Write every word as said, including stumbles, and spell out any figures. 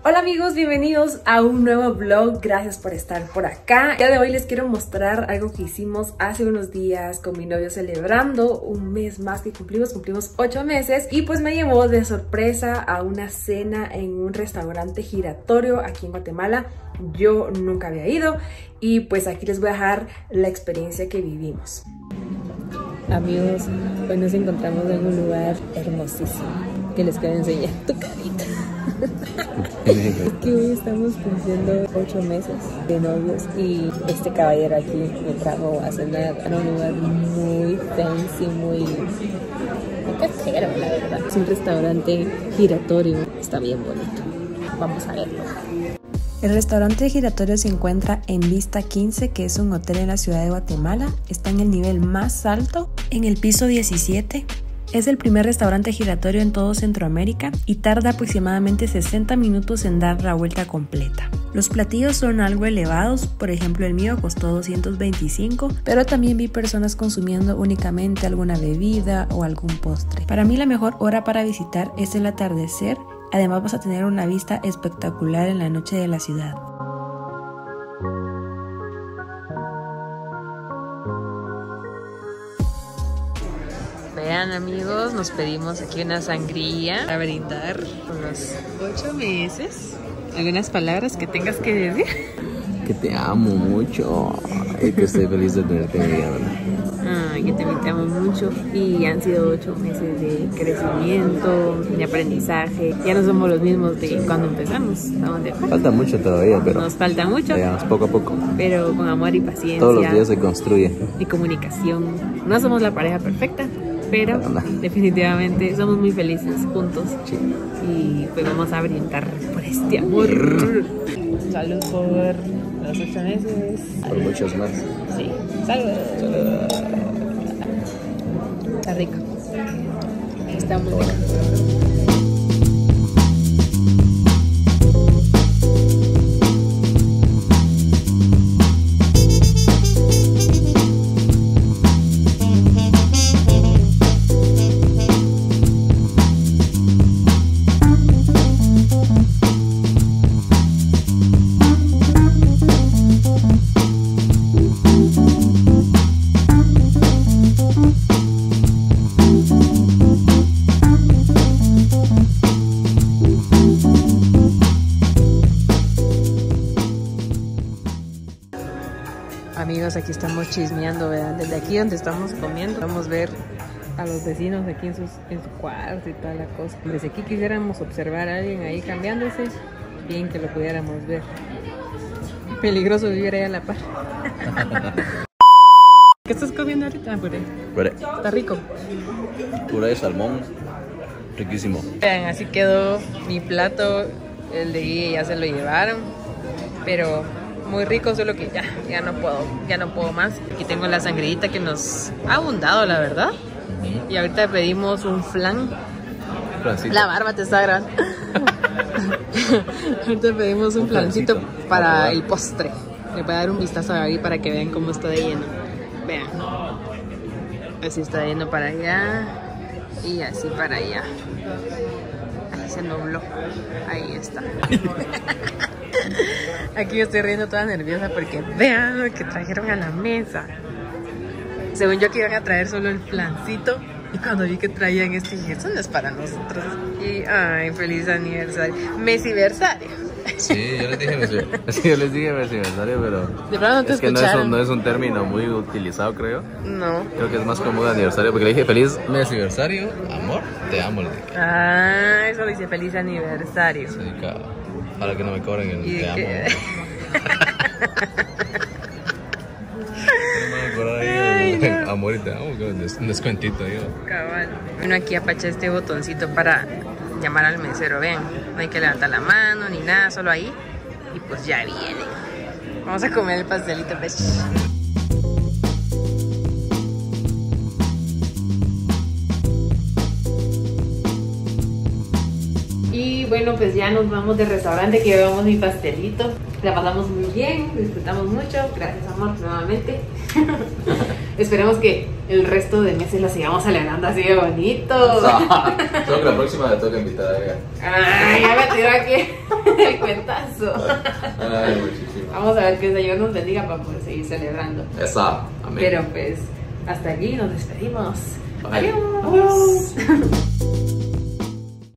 Hola amigos, bienvenidos a un nuevo vlog, gracias por estar por acá. El día de hoy les quiero mostrar algo que hicimos hace unos días con mi novio celebrando un mes más que cumplimos, cumplimos ocho meses y pues me llevó de sorpresa a una cena en un restaurante giratorio aquí en Guatemala. Yo nunca había ido y pues aquí les voy a dejar la experiencia que vivimos. Amigos, hoy nos encontramos en un lugar hermosísimo que les quiero enseñar tu carita. Que hoy estamos cumpliendo ocho meses de novios y este caballero aquí me trajo a cenar a un lugar muy fancy, muy, muy casero, la verdad. Es un restaurante giratorio, está bien bonito. Vamos a verlo. El restaurante giratorio se encuentra en Vista quince, que es un hotel en la ciudad de Guatemala. Está en el nivel más alto, en el piso diecisiete. Es el primer restaurante giratorio en todo Centroamérica y tarda aproximadamente sesenta minutos en dar la vuelta completa. Los platillos son algo elevados, por ejemplo el mío costó doscientos veinticinco, pero también vi personas consumiendo únicamente alguna bebida o algún postre. Para mí la mejor hora para visitar es el atardecer, además vas a tener una vista espectacular en la noche de la ciudad. Vean amigos, nos pedimos aquí una sangría a brindar por los ocho meses. ¿Algunas palabras que tengas que decir? Que te amo mucho y que estoy feliz de tenerte en mi vida, ¿verdad? Ay, que también te amo mucho. Y han sido ocho meses de crecimiento, de aprendizaje. Ya no somos los mismos de cuando empezamos. ¿A dónde fue? Falta mucho todavía, pero nos falta mucho. Veamos, poco a poco. Pero con amor y paciencia. Todos los días se construye. Y comunicación. No somos la pareja perfecta, pero definitivamente somos muy felices juntos. Sí. Y pues vamos a brindar por este amor. Salud por los ocho meses. Por muchos más. Sí. Salud. Salud. Está rico. Está muy rico. Amigos, aquí estamos chismeando, ¿verdad? Desde aquí donde estamos comiendo, vamos a ver a los vecinos aquí en, sus, en su cuarto y toda la cosa. Desde aquí quisiéramos observar a alguien ahí cambiándose, bien que lo pudiéramos ver. Peligroso vivir ahí a la par. ¿Qué estás comiendo ahorita? Puré. Puré. Está rico. Puré de salmón, riquísimo. Vean, así quedó mi plato, el de Guille ya se lo llevaron, pero muy rico, solo que ya, ya no puedo, ya no puedo más. Aquí tengo la sangrita que nos ha abundado, la verdad. Y ahorita pedimos un flan. Flancito. La barba te está grande. Ahorita pedimos un, un flancito, flancito para el postre. Le voy a dar un vistazo ahí para que vean cómo está de lleno. Vean. Así está lleno para allá y así para allá. Ahí se nubló. Ahí está. Aquí yo estoy riendo toda nerviosa porque vean lo que trajeron a la mesa. Según yo que iban a traer solo el flancito, y cuando vi que traían esto dije, eso no es para nosotros. Y ay, feliz aniversario, mesiversario. Sí, yo les dije mesiversario, sí, yo les dije mesiversario, pero de verdad no te es que no es, un, no es un término muy utilizado, creo. No. Creo que es más común aniversario, porque le dije feliz mesiversario, amor, te amo. Le dije. Ah, eso le dice feliz aniversario. Sí, cabrón. Para que no me cobren el te amo. Que... no me acuerdo ahí, no. Amor y te amo, un descuentito yo. Cabal. Bueno, aquí apaché este botoncito para llamar al mesero. Vean, no hay que levantar la mano ni nada, solo ahí. Y pues ya viene. Vamos a comer el pastelito, pues. Y bueno, pues ya nos vamos del restaurante, que llevamos mi pastelito. La pasamos muy bien, disfrutamos mucho. Gracias, amor, nuevamente. Esperemos que el resto de meses la sigamos celebrando así de bonito. Creo que la próxima le toca invitar a ella. Ay, ya me tiró aquí el momentazo. Ay, muchísimo. Vamos a ver que el Señor nos bendiga para poder seguir celebrando. Esa, amén. Pero pues, hasta aquí nos despedimos. Bye. Adiós.